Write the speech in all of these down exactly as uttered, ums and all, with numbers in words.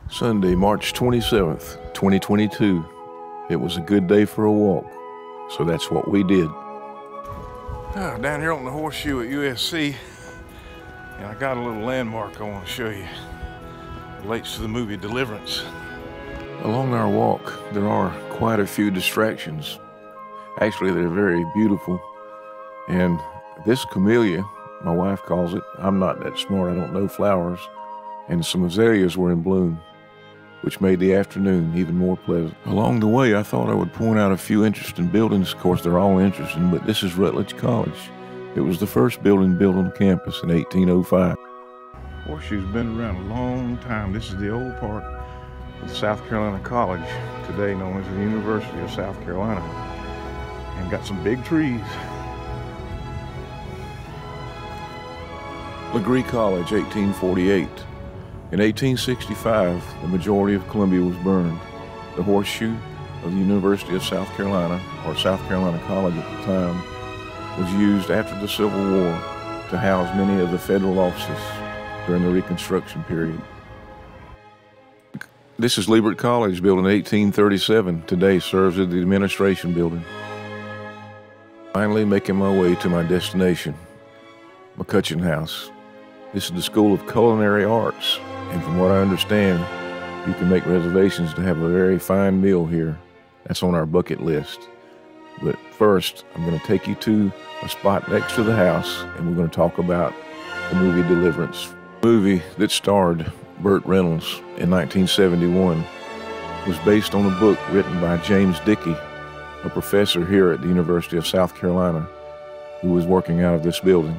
Sunday, March twenty-seventh, twenty twenty-two. It was a good day for a walk, so that's what we did. Oh, down here on the horseshoe at U S C, and I got a little landmark I want to show you. It relates to the movie Deliverance. Along our walk, there are quite a few distractions. Actually, they're very beautiful. And this camellia, my wife calls it, I'm not that smart, I don't know flowers, and some azaleas were in bloom, which made the afternoon even more pleasant. Along the way, I thought I would point out a few interesting buildings. Of course, they're all interesting, but this is Rutledge College. It was the first building built on campus in eighteen oh five. Horseshoe's been around a long time. This is the old part of South Carolina College, today known as the University of South Carolina, and got some big trees. Legree College, eighteen forty-eight. In eighteen sixty-five, the majority of Columbia was burned. The horseshoe of the University of South Carolina, or South Carolina College at the time, was used after the Civil War to house many of the federal offices during the Reconstruction period. This is Herbert College, built in eighteen thirty-seven. Today serves as the administration building. Finally making my way to my destination, McCutcheon House. This is the School of Culinary Arts, and from what I understand, you can make reservations to have a very fine meal here. That's on our bucket list. But first, I'm going to take you to a spot next to the house, and we're going to talk about the movie Deliverance. The movie that starred Burt Reynolds in nineteen seventy-one was based on a book written by James Dickey, a professor here at the University of South Carolina, who was working out of this building.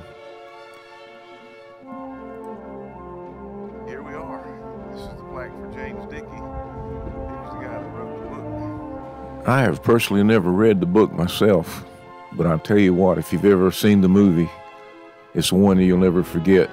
Here we are. This is the plaque for James Dickey. He was the guy that wrote the book. I have personally never read the book myself, but I'll tell you what, if you've ever seen the movie, it's one that you'll never forget.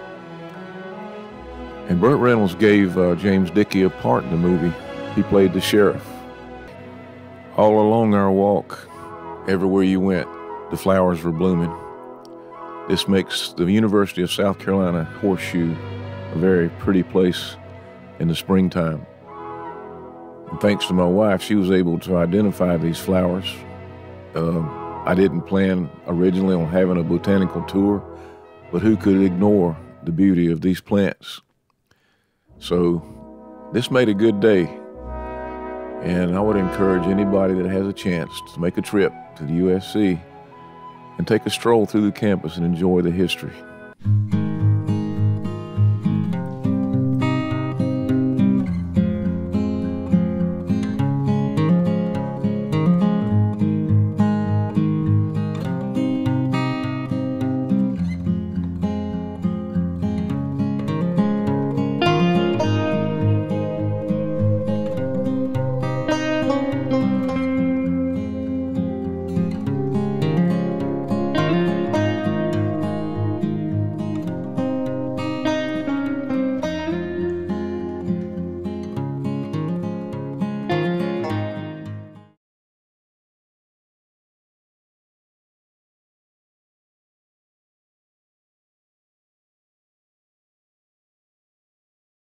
And Burt Reynolds gave uh, James Dickey a part in the movie. He played the sheriff. All along our walk, everywhere you went, the flowers were blooming. This makes the University of South Carolina horseshoe a very pretty place in the springtime. And thanks to my wife, she was able to identify these flowers. Uh, I didn't plan originally on having a botanical tour, but who could ignore the beauty of these plants? So this made a good day, and I would encourage anybody that has a chance to make a trip to the U S C and take a stroll through the campus and enjoy the history.